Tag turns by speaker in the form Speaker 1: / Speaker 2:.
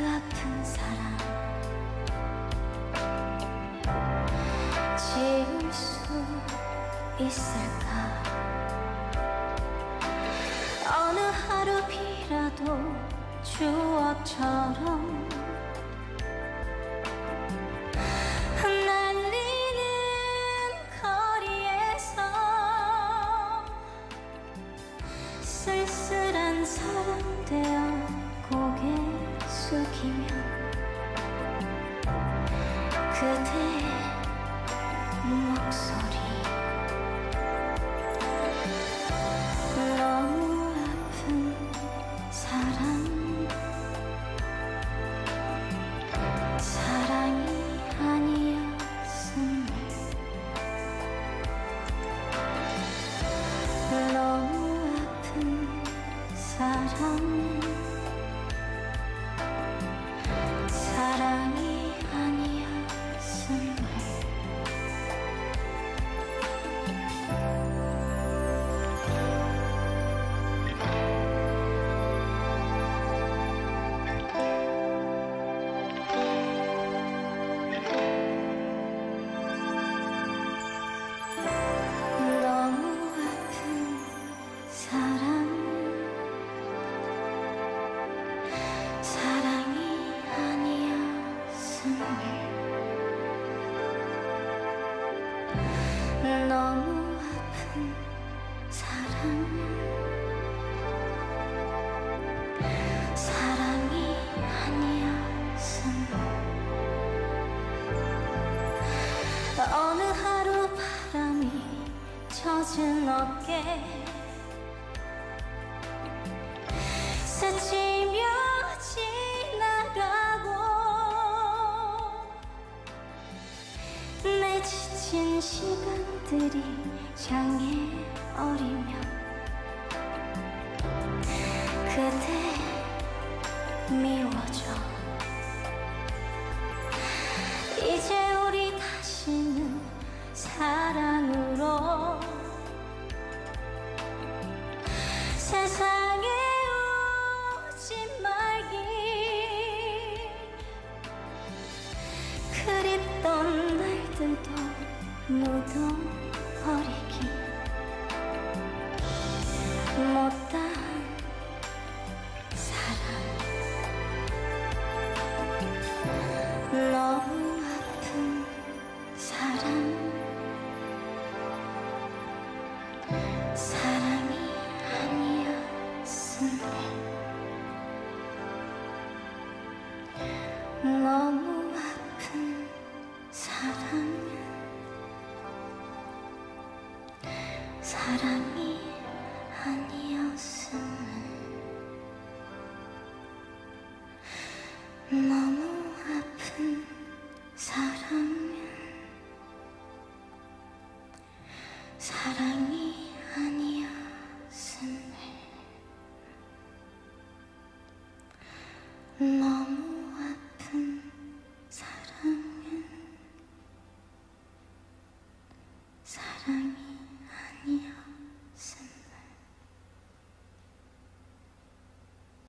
Speaker 1: 아픈 사랑 지울 수 있을까? 어느 하루 비라도 추억처럼 흩날리는 거리에서 쓸쓸한 사람 되어 고개 숙이며 그대의 목소리 너무 아픈 사랑 사랑이 아니었음을 너무 아픈 사랑 사랑이 아니었음을 너무 아픈 사랑 사랑이 아니었음을 너무 아픈 사랑 사랑이 아니었음을 어느 하루 바람이 젖은 어깨 스치며 지나가고 내 지친 시간들이 향해 어리며 그대 미워져 이제 우리 다시는 사랑으로 세상에 오지 말기 그립던 날들도 묻어버리기 못다한 사랑 너무 아픈 사랑 사랑이 아니었음을 너무 아픈 사랑 사랑이 아니었음을 너무 아픈 사랑 사랑이 아니었음을 너무